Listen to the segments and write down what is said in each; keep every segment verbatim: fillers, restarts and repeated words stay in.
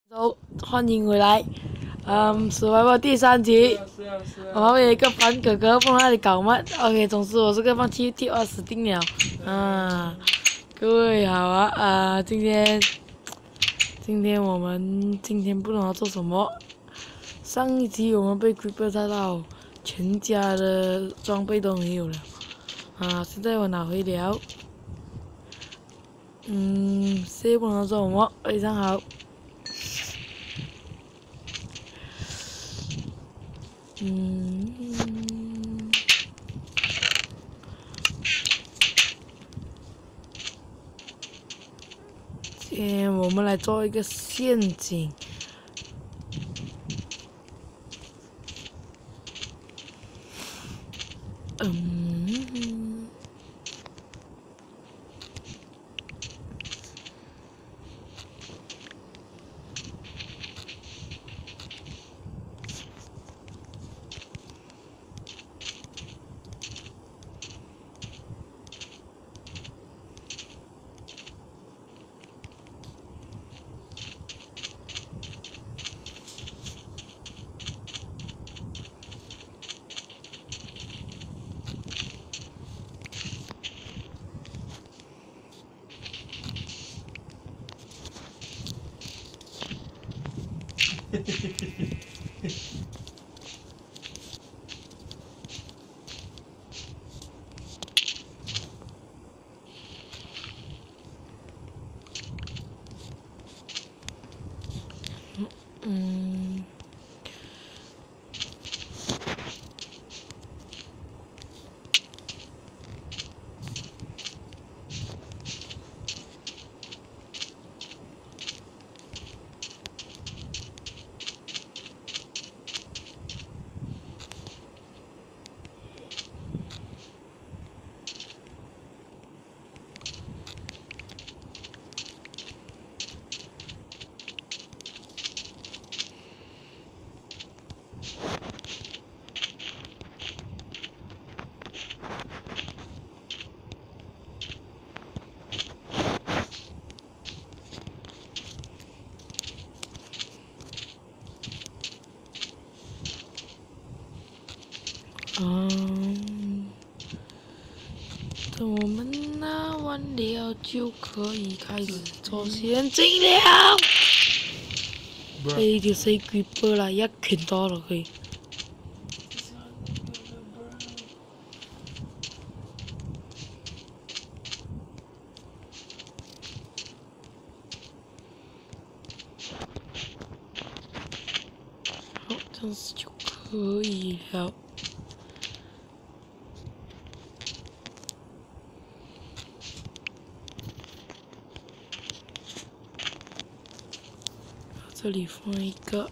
走，欢迎回来。嗯，死外包第三集。 是啊是啊。 我旁边有一个凡哥哥，不知道那里搞乜。OK，总之我这个放弃 T 二死定了。啊，各位好啊啊，今天今天我们今天不知道做什么。上一集我们被 Creeper 炸到，全家的装备都没有了。啊，现在我拿回了。嗯，现在不能做什么，非常好。嗯，先我们来做一个陷阱。嗯， 嘿嘿嘿嘿嘿。 嗯，嗯，等我们拿完了就可以开始做陷阱了。被條死 creeper 啦，一拳打落去。好，这样子就可以了。这里放一个。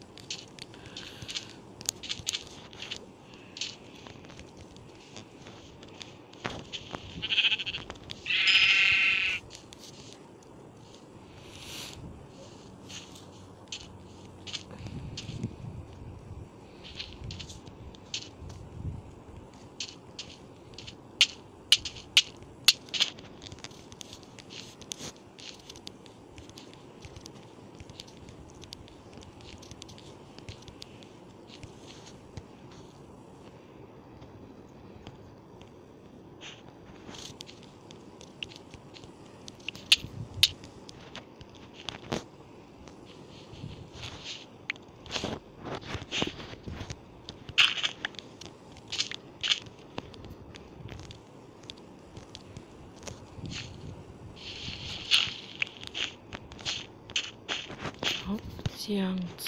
好，这样子。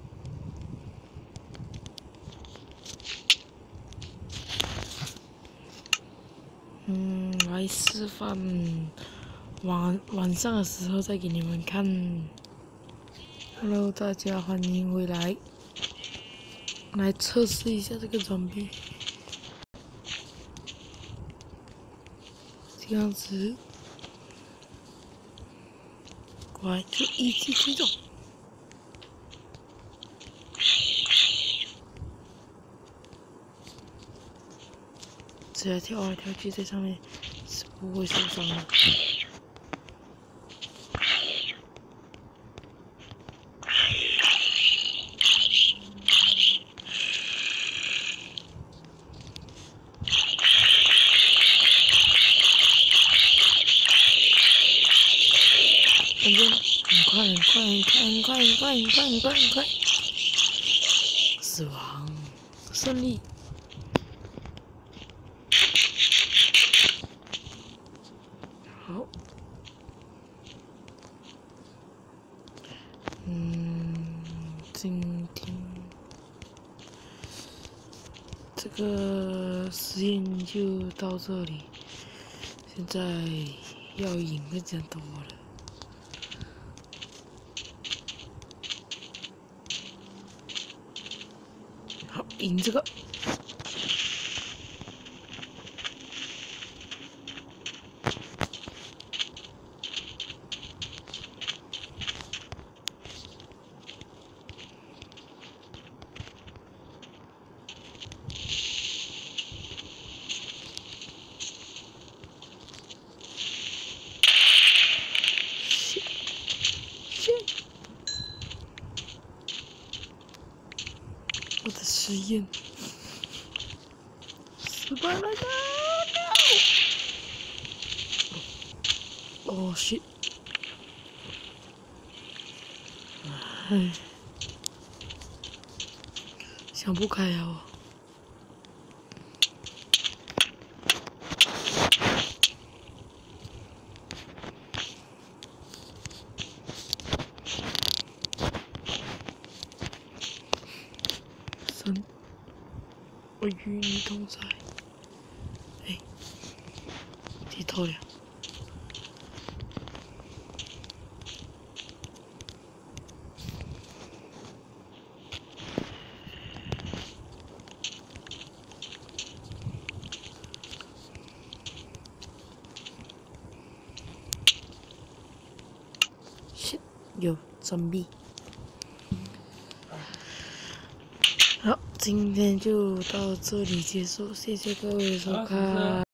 嗯，来示范晚晚上的时候再给你们看。Hello， 大家欢迎回来。来测试一下这个装备。这样子，乖，就一起去走。只要跳来跳去在上面是不会受伤的。 很快很快很快很快很快很快，死亡，胜利。好，嗯，今天这个实验就到这里，现在要赢更加多了。好，赢这个。我的实验失败了！哦，shit！唉，想不开啊！神，我与你同在。哎，低头了。有装逼。好，今天就到这里结束，谢谢各位收看。